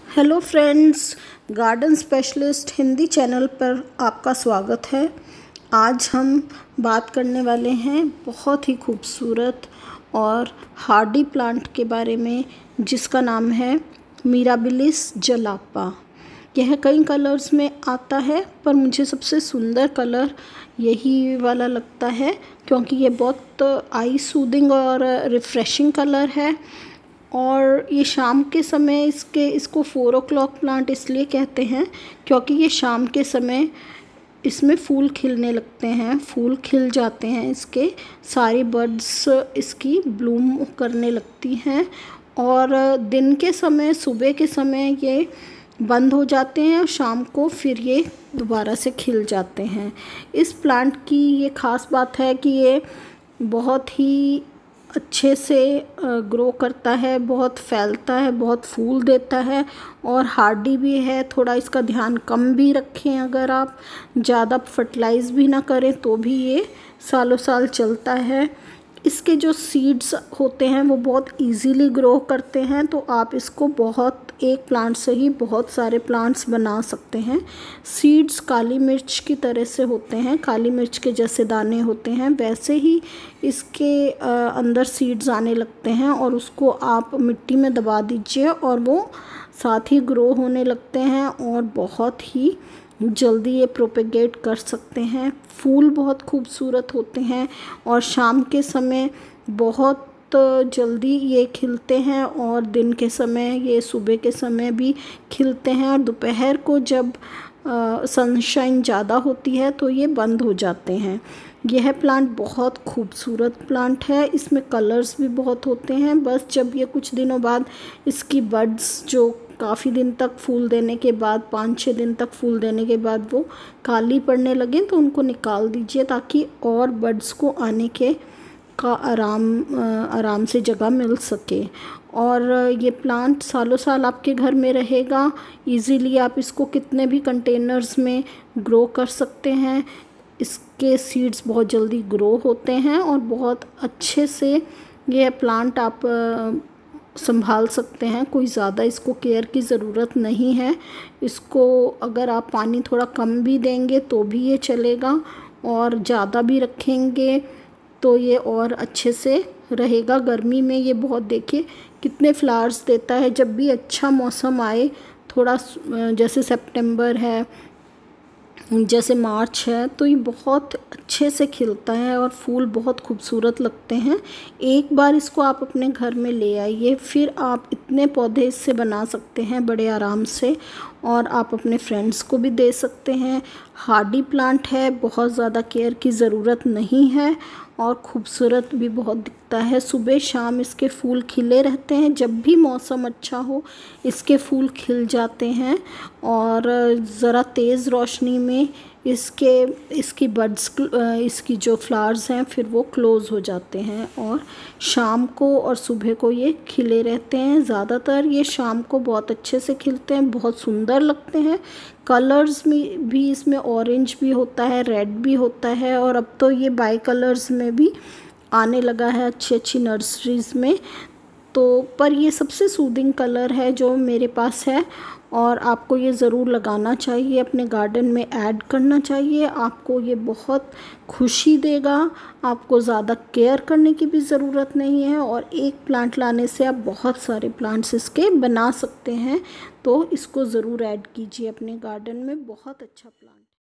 Hello friends, garden specialist Hindi channel पर आपका स्वागत है। आज हम बात करने वाले हैं बहुत ही खूबसूरत और हार्डी प्लांट के बारे में, जिसका नाम है मिराबिलिस जलापा। यह कई कलर्स में आता है, पर मुझे सबसे सुंदर कलर यही वाला लगता है, क्योंकि ये बहुत आई सूदिंग और रिफ़्रेशिंग कलर है। और ये शाम के समय इसको 4 o'clock प्लांट इसलिए कहते हैं क्योंकि ये शाम के समय इसमें फूल खिलने लगते हैं, फूल खिल जाते हैं, इसके सारी बर्ड्स इसकी ब्लूम करने लगती हैं। और दिन के समय, सुबह के समय ये बंद हो जाते हैं और शाम को फिर ये दोबारा से खिल जाते हैं। इस प्लांट की ये ख़ास बात है कि ये बहुत ही अच्छे से ग्रो करता है, बहुत फैलता है, बहुत फूल देता है और हार्डी भी है। थोड़ा इसका ध्यान कम भी रखें, अगर आप ज़्यादा फर्टिलाइज़ भी ना करें तो भी ये सालों साल चलता है। इसके जो सीड्स होते हैं वो बहुत इजीली ग्रो करते हैं, तो आप इसको एक प्लांट से ही बहुत सारे प्लांट्स बना सकते हैं। सीड्स काली मिर्च की तरह से होते हैं, काली मिर्च के जैसे दाने होते हैं, वैसे ही इसके अंदर सीड्स आने लगते हैं और उसको आप मिट्टी में दबा दीजिए और वो साथ ही ग्रो होने लगते हैं और बहुत ही जल्दी ये प्रोपेगेट कर सकते हैं। फूल बहुत खूबसूरत होते हैं और शाम के समय बहुत जल्दी ये खिलते हैं और दिन के समय, ये सुबह के समय भी खिलते हैं और दोपहर को जब सनशाइन ज़्यादा होती है तो ये बंद हो जाते हैं। यह प्लांट बहुत खूबसूरत प्लांट है, इसमें कलर्स भी बहुत होते हैं। बस जब ये कुछ दिनों बाद इसकी बड्स जो काफ़ी दिन तक फूल देने के बाद, 5-6 दिन तक फूल देने के बाद वो काली पड़ने लगें तो उनको निकाल दीजिए, ताकि और बड्स को आने का आराम से जगह मिल सके। और ये प्लांट सालों साल आपके घर में रहेगा। इजीली आप इसको कितने भी कंटेनर्स में ग्रो कर सकते हैं। इसके सीड्स बहुत जल्दी ग्रो होते हैं और बहुत अच्छे से ये प्लांट आप संभाल सकते हैं। कोई ज़्यादा इसको केयर की ज़रूरत नहीं है। इसको अगर आप पानी थोड़ा कम भी देंगे तो भी ये चलेगा, और ज़्यादा भी रखेंगे तो ये और अच्छे से रहेगा। गर्मी में ये बहुत, देखिए कितने फ्लावर्स देता है। जब भी अच्छा मौसम आए, थोड़ा जैसे सितंबर है, जैसे मार्च है, तो ये बहुत अच्छे से खिलता है और फूल बहुत खूबसूरत लगते हैं। एक बार इसको आप अपने घर में ले आइए, फिर आप इतने पौधे इससे बना सकते हैं बड़े आराम से, और आप अपने फ्रेंड्स को भी दे सकते हैं। हार्डी प्लांट है, बहुत ज़्यादा केयर की ज़रूरत नहीं है और खूबसूरत भी बहुत दिखता है। सुबह शाम इसके फूल खिले रहते हैं, जब भी मौसम अच्छा हो इसके फूल खिल जाते हैं और ज़रा तेज़ रोशनी में इसकी बड्स, इसकी जो फ्लावर्स हैं फिर वो क्लोज़ हो जाते हैं और शाम को और सुबह को ये खिले रहते हैं। ज़्यादातर ये शाम को बहुत अच्छे से खिलते हैं, बहुत सुंदर लगते हैं। कलर्स में भी इसमें ऑरेंज भी होता है, रेड भी होता है, और अब तो ये बाई कलर्स में भी आने लगा है अच्छी अच्छी नर्सरीज़ में। तो पर ये सबसे सूदिंग कलर है जो मेरे पास है, और आपको ये ज़रूर लगाना चाहिए, अपने गार्डन में ऐड करना चाहिए। आपको ये बहुत खुशी देगा। आपको ज़्यादा केयर करने की भी ज़रूरत नहीं है और एक प्लांट लाने से आप बहुत सारे प्लांट्स इसके बना सकते हैं। तो इसको ज़रूर ऐड कीजिए अपने गार्डन में, बहुत अच्छा प्लांट।